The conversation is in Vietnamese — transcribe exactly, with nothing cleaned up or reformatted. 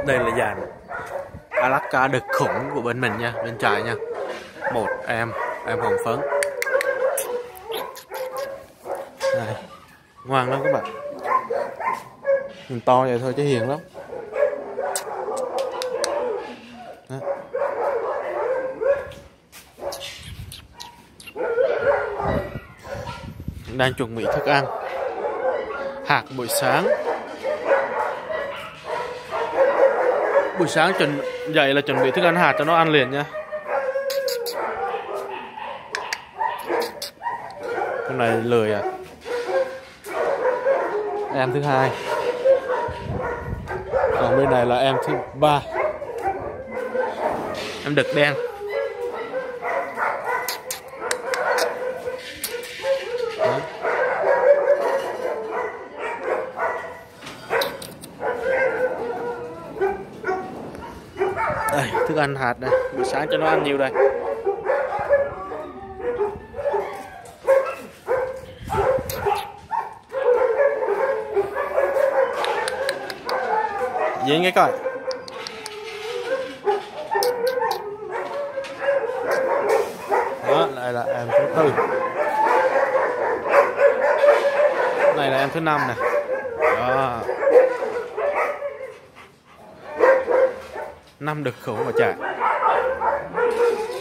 Đây là dàn Alaska đực khủng của bên mình nha, bên trái nha. Một em, em hồng phấn. Đây, ngoan lắm các bạn. Nhìn to vậy thôi chứ hiền lắm. Đó. Đang chuẩn bị thức ăn. Hạt buổi sáng. Buổi sáng chuẩn dậy là chuẩn bị thức ăn hạt cho nó ăn liền nha. Con này lười à. Em thứ hai. Còn bên này là em thứ ba. Em đực đen. Đó. Đây, thức ăn hạt đây, buổi sáng cho nó ăn nhiều đây. Dễ nghe coi. Đó, lại là em thứ tư. Này là em thứ năm này. Đó. Năm đực khủng mà chạy.